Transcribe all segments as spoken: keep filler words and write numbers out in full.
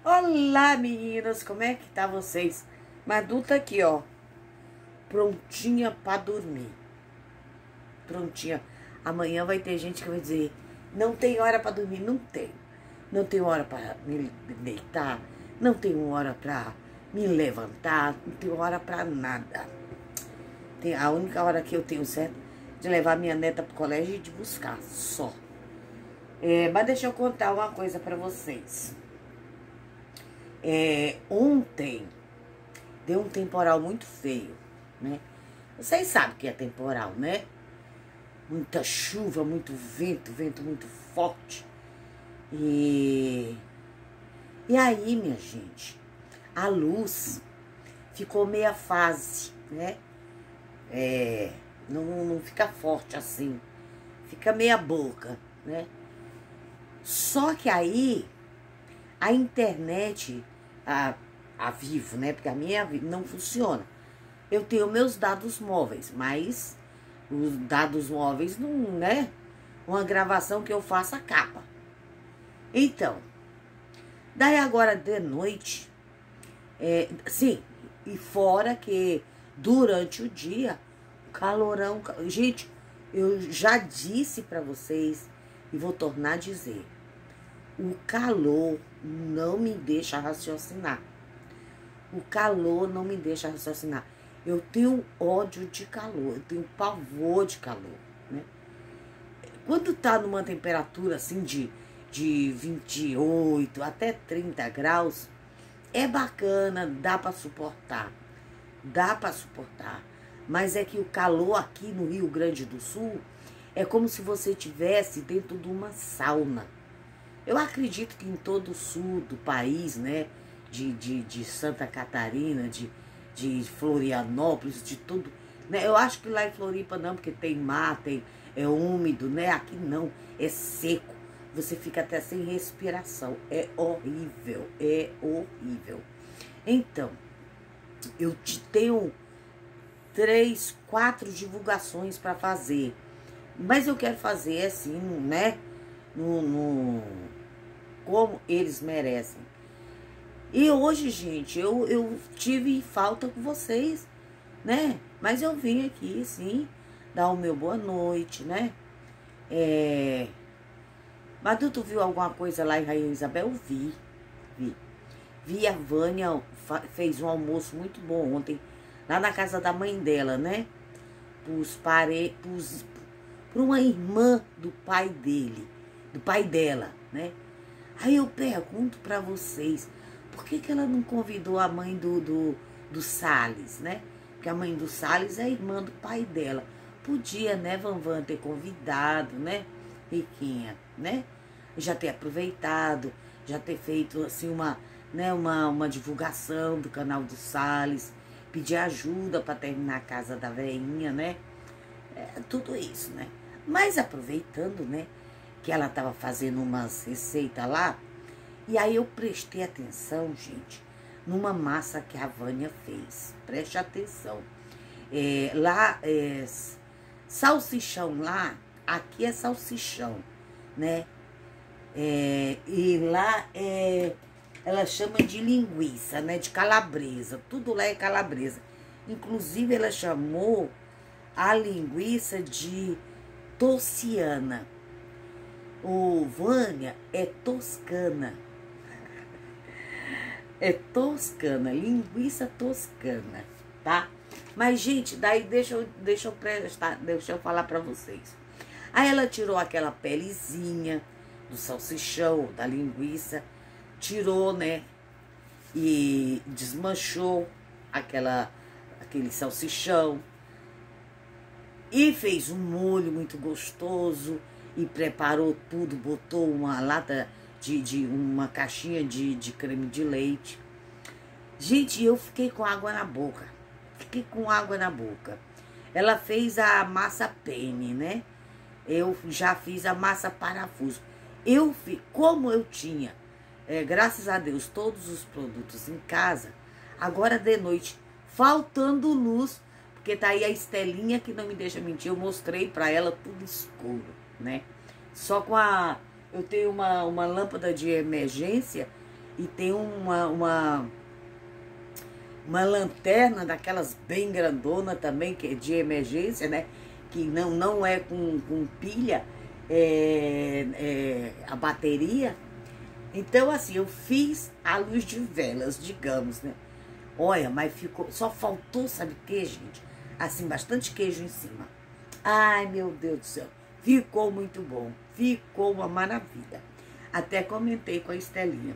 Olá, meninas, como é que tá vocês? Madu tá aqui, ó, prontinha pra dormir. Prontinha. Amanhã vai ter gente que vai dizer, não tem hora pra dormir. Não tenho. Não tenho hora pra me deitar. Não tenho hora pra me levantar. Não tenho hora pra nada. Tem a única hora que eu tenho, certo? De levar minha neta pro colégio e de buscar, só. É, mas deixa eu contar uma coisa pra vocês. É, ontem deu um temporal muito feio, né? Vocês sabem que é temporal, né? Muita chuva, muito vento, vento muito forte. E, e aí, minha gente, a luz ficou meia fase, né? É, não, não fica forte assim, fica meia boca, né? Só que aí a internet, a, a Vivo, né? Porque a minha Vivo não funciona. Eu tenho meus dados móveis, mas os dados móveis não, né? Uma gravação que eu faço acaba. Então, daí agora de noite, é, sim, e fora que durante o dia, o calorão... Gente, eu já disse pra vocês e vou tornar a dizer. O calor não me deixa raciocinar. O calor não me deixa raciocinar. Eu tenho ódio de calor, eu tenho pavor de calor, né? Quando tá numa temperatura assim de, de vinte e oito até trinta graus, é bacana, dá pra suportar. Dá pra suportar. Mas é que o calor aqui no Rio Grande do Sul é como se você estivesse dentro de uma sauna. Eu acredito que em todo o sul do país, né, de, de, de Santa Catarina, de, de Florianópolis, de tudo, né, eu acho que lá em Floripa não, porque tem mar, tem, é úmido, né, aqui não, é seco, você fica até sem respiração, é horrível, é horrível. Então, eu te tenho três, quatro divulgações para fazer, mas eu quero fazer assim, né, no... no como eles merecem. E hoje, gente, eu, eu tive falta com vocês, né? Mas eu vim aqui, sim, dar o meu boa noite, né? É... Madu, tu viu alguma coisa lá em Rainha Isabel? Vi, vi. Vi a Vânia fez um almoço muito bom ontem, lá na casa da mãe dela, né? Pros pare... Pros... Por uma irmã do pai dele, do pai dela, né? Aí eu pergunto pra vocês, por que que ela não convidou a mãe do, do, do Salles, né? Porque a mãe do Salles é a irmã do pai dela. Podia, né, Vanvan, ter convidado, né, Riquinha, né? Já ter aproveitado, já ter feito, assim, uma, né, uma, uma divulgação do canal do Salles, pedir ajuda pra terminar a casa da veinha, né? É, tudo isso, né? Mas aproveitando, né, que ela estava fazendo umas receitas lá, e aí eu prestei atenção, gente, numa massa que a Vânia fez. Preste atenção. É, lá, é, salsichão lá, aqui é salsichão, né? É, e lá é, ela chama de linguiça, né? De calabresa. Tudo lá é calabresa. Inclusive, ela chamou a linguiça de tosciana. O Vânia é toscana. É toscana, linguiça toscana, tá? Mas, gente, daí deixa eu, deixa eu prestar, deixa eu falar pra vocês. Aí ela tirou aquela pelezinha do salsichão, da linguiça, tirou, né? E desmanchou aquela, aquele salsichão. E fez um molho muito gostoso. E preparou tudo, botou uma lata de, de uma caixinha de, de creme de leite. Gente, eu fiquei com água na boca. Fiquei com água na boca. Ela fez a massa penne, né? Eu já fiz a massa parafuso. Eu fiz, como eu tinha, é, graças a Deus, todos os produtos em casa, agora de noite, faltando luz, porque tá aí a Estelinha que não me deixa mentir, eu mostrei pra ela tudo escuro, né? Só com a... Eu tenho uma, uma lâmpada de emergência e tem uma, uma, uma lanterna daquelas bem grandona também, que é de emergência, né? Que não, não é com, com pilha, é, é a bateria. Então, assim, eu fiz a luz de velas, digamos, né? Olha, mas ficou, só faltou, sabe o que, gente? Assim, bastante queijo em cima. Ai, meu Deus do céu, ficou muito bom, ficou uma maravilha. Até comentei com a Estelinha.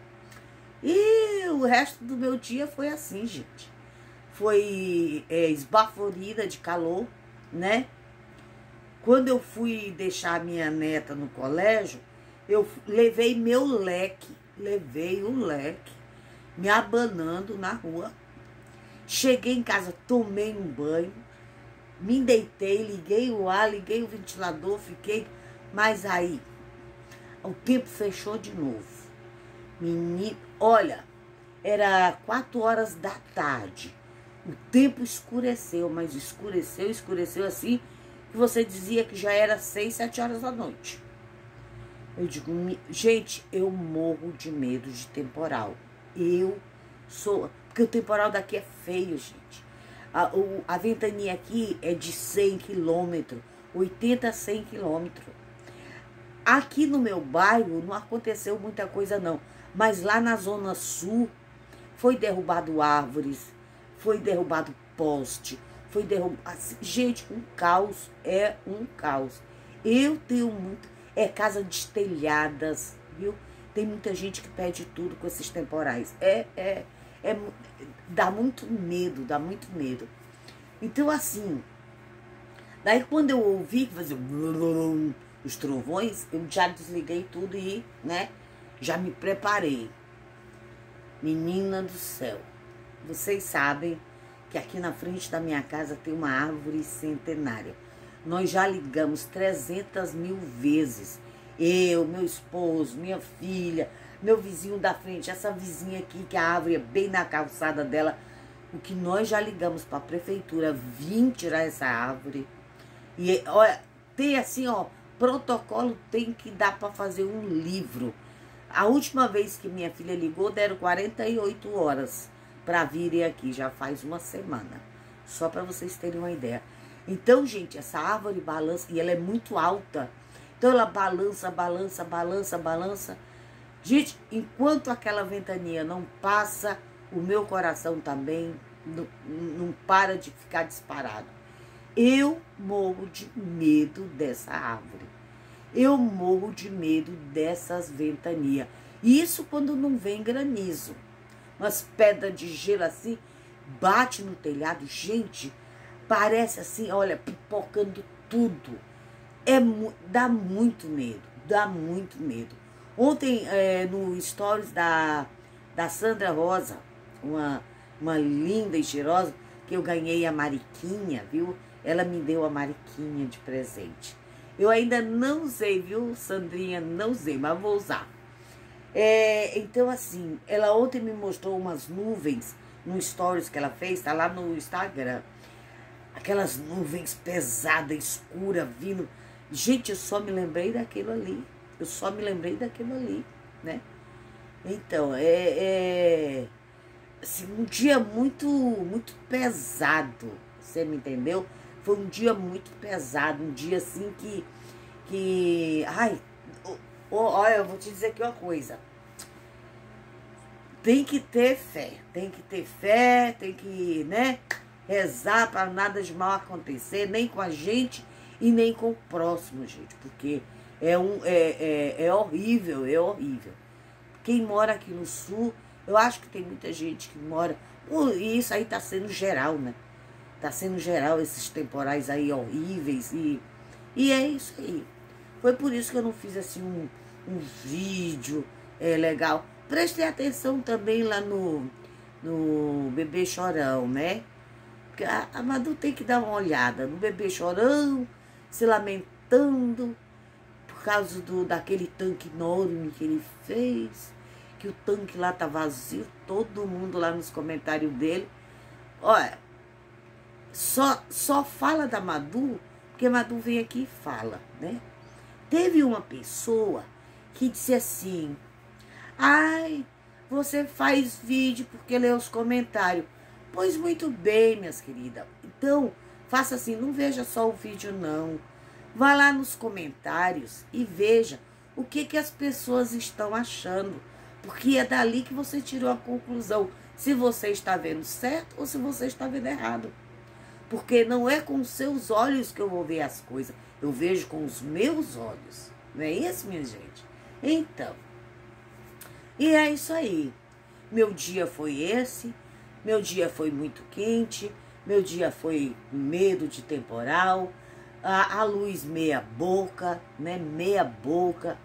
E o resto do meu dia foi assim, gente. Foi é, esbaforida de calor, né? Quando eu fui deixar a minha neta no colégio, eu levei meu leque, levei o leque, me abanando na rua. Cheguei em casa, tomei um banho, me deitei, liguei o ar, liguei o ventilador, fiquei... Mas aí, o tempo fechou de novo. Menino, olha, era quatro horas da tarde. O tempo escureceu, mas escureceu, escureceu assim, que você dizia que já era seis, sete horas da noite. Eu digo, gente, eu morro de medo de temporal. Eu sou... Porque o temporal daqui é feio, gente. A, o, a ventania aqui é de cem quilômetros, oitenta a cem quilômetros. Aqui no meu bairro não aconteceu muita coisa não, mas lá na zona sul foi derrubado árvores, foi derrubado poste, foi derrubado... Assim, gente, um caos, é um caos. Eu tenho muito... É casa destelhadas, viu? Tem muita gente que perde tudo com esses temporais. É, é, é... Dá muito medo, dá muito medo. Então, assim... Daí, quando eu ouvi que fazia... os trovões, eu já desliguei tudo e, né, já me preparei. Menina do céu, vocês sabem que aqui na frente da minha casa tem uma árvore centenária. Nós já ligamos trezentas mil vezes. Eu, meu esposo, minha filha, meu vizinho da frente, essa vizinha aqui, que a árvore é bem na calçada dela. O que nós já ligamos para a prefeitura vir tirar essa árvore. E, olha, tem assim, ó, protocolo tem que dar para fazer um livro. A última vez que minha filha ligou, deram quarenta e oito horas para virem aqui, já faz uma semana. Só para vocês terem uma ideia. Então, gente, essa árvore balança, e ela é muito alta. Então ela balança, balança, balança, balança. Gente, enquanto aquela ventania não passa, o meu coração também não, não para de ficar disparado. Eu morro de medo dessa árvore. Eu morro de medo dessas ventanias. Isso quando não vem granizo. Umas pedras de gelo assim, bate no telhado. Gente, parece assim, olha, pipocando tudo. É, dá muito medo, dá muito medo. Ontem, é, no stories da, da Sandra Rosa, uma, uma linda e cheirosa, que eu ganhei a mariquinha, viu? Ela me deu a mariquinha de presente. Eu ainda não usei, viu, Sandrinha? Não usei, mas vou usar. É, então, assim, ela ontem me mostrou umas nuvens no stories que ela fez, tá lá no Instagram. Aquelas nuvens pesadas, escuras, vindo. Gente, eu só me lembrei daquilo ali. Eu só me lembrei daquilo ali, né? Então, é, é assim, um dia muito, muito pesado, você me entendeu? Foi um dia muito pesado, um dia assim que, que ai, olha, eu vou te dizer aqui uma coisa. Tem que ter fé, tem que ter fé, tem que, né, rezar para nada de mal acontecer, nem com a gente e nem com o próximo, gente, porque é, um, é, é, é horrível, é horrível. Quem mora aqui no sul, eu acho que tem muita gente que mora, e isso aí tá sendo geral, né? Tá sendo geral esses temporais aí horríveis e, e é isso aí. Foi por isso que eu não fiz assim um, um vídeo é, legal. Prestei atenção também lá no, no Bebê Chorão, né? Porque a, a Madu tem que dar uma olhada no Bebê Chorão, se lamentando por causa do, daquele tanque enorme que ele fez, que o tanque lá tá vazio, todo mundo lá nos comentários dele. Olha, Só, só fala da Madu, porque a Madu vem aqui e fala, né? Teve uma pessoa que disse assim, ai, você faz vídeo porque lê os comentários. Pois muito bem, minhas queridas. Então, faça assim, não veja só o vídeo, não. Vá lá nos comentários e veja o que, que as pessoas estão achando. Porque é dali que você tirou a conclusão. Se você está vendo certo ou se você está vendo errado. Porque não é com os seus olhos que eu vou ver as coisas. Eu vejo com os meus olhos. Não é isso, minha gente? Então, e é isso aí. Meu dia foi esse. Meu dia foi muito quente. Meu dia foi medo de temporal. A, a luz meia boca, né? Meia boca.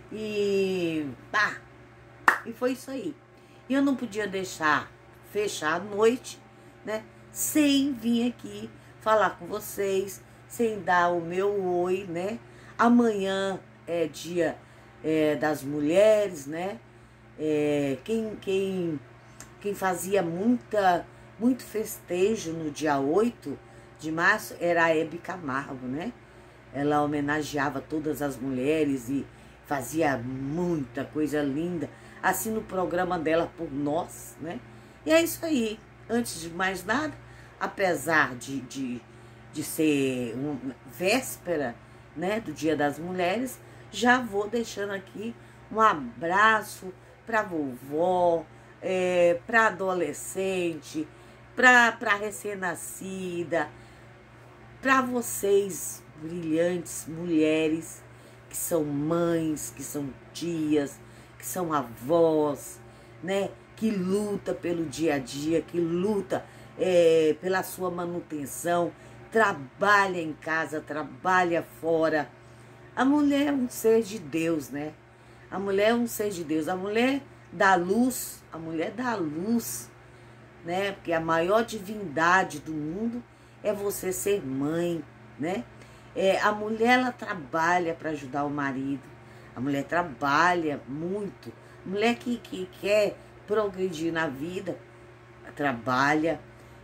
E pá. E foi isso aí. E eu não podia deixar fechar a noite, né? Sem vir aqui falar com vocês, sem dar o meu oi, né? Amanhã é dia é, das mulheres, né? É, quem, quem, quem fazia muita, muito festejo no dia oito de março era a Hebe Camargo, né? Ela homenageava todas as mulheres e fazia muita coisa linda, assim no programa dela Por Nós, né? E é isso aí. Antes de mais nada, apesar de, de, de ser uma véspera, né, do Dia das Mulheres, já vou deixando aqui um abraço para vovó, é, para adolescente, para recém-nascida, para vocês, brilhantes mulheres, que são mães, que são tias, que são avós, né? Que luta pelo dia a dia, que luta é, pela sua manutenção, trabalha em casa, trabalha fora. A mulher é um ser de Deus, né? A mulher é um ser de Deus. A mulher dá luz, a mulher dá luz, né? Porque a maior divindade do mundo é você ser mãe, né? É, a mulher, ela trabalha para ajudar o marido. A mulher trabalha muito. A mulher que, que quer progredir na vida, trabalha.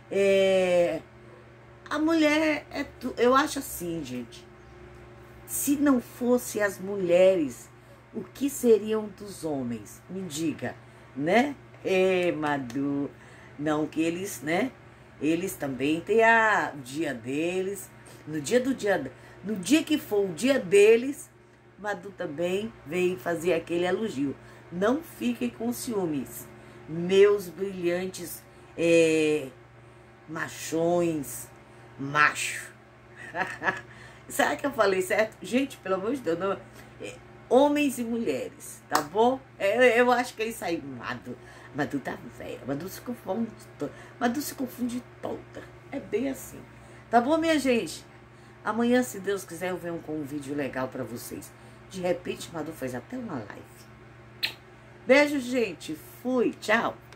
É, a mulher, é tu, eu acho assim, gente. Se não fosse as mulheres, o que seriam dos homens? Me diga, né? É, Madu. Não que eles, né? Eles também têm a, o dia deles. No dia do dia, no dia que for o dia deles, Madu também vem fazer aquele elogio. Não fiquem com ciúmes, meus brilhantes é, machões, macho. Será que eu falei certo? Gente, pelo amor de Deus, não, é, homens e mulheres, tá bom? Eu, eu acho que é isso aí, Madu. Madu tá velha, Madu se confunde, Madu se confunde toda. É bem assim. Tá bom, minha gente? Amanhã, se Deus quiser, eu venho com um vídeo legal pra vocês. De repente, Madu fez até uma live. Beijo, gente. Fui. Tchau.